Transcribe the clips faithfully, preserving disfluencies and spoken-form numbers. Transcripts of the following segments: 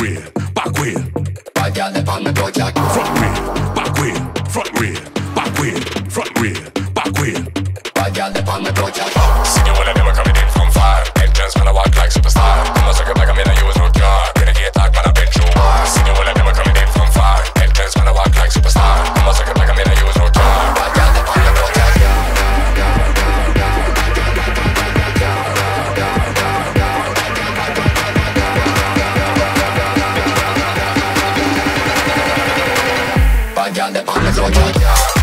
rear, back wheel. Bad girl dey on the floor, Jack. Front rear, back wheel, front rear, back wheel, front rear, back wheel. Bad girl dey on the floor, Jack. See you when I never coming in from fire. Entrance when I walk like superstar. Come on, suck it like I'm in a use no car. Renegade talk, man, I've been through war. See you when I never coming in from fire. Entrance when I walk like superstar. Come on, suck it like I'm in a use no car. Bad girl dey on the floor, Jack. Bad girl dey on the floor, Jack.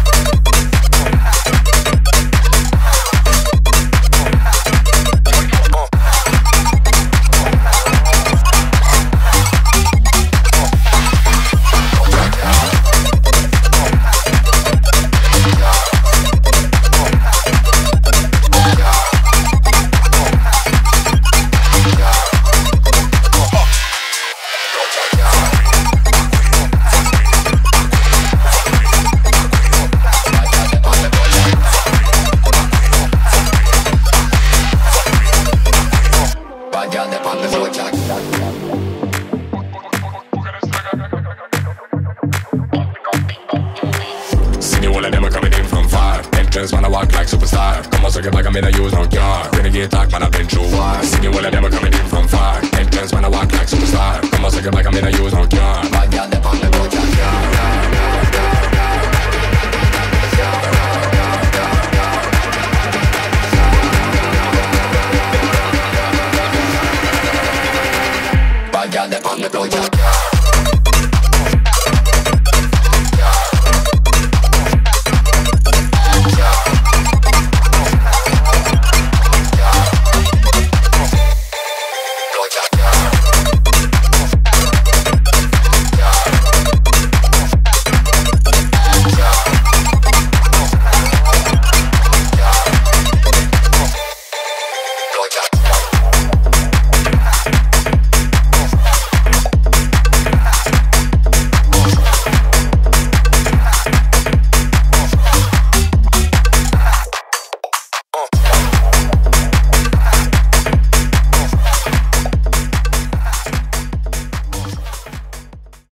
Man, I walk like superstar. Come on, suck it like I'm in a use no car. Renegade talk, man, I've been through war. See you when I never coming in from far. Entrance when I walk like superstar. Come on, suck it like I'm in a use no car. Bad girl dey on the floor, Jack. Bad girl dey on the floor, Jack.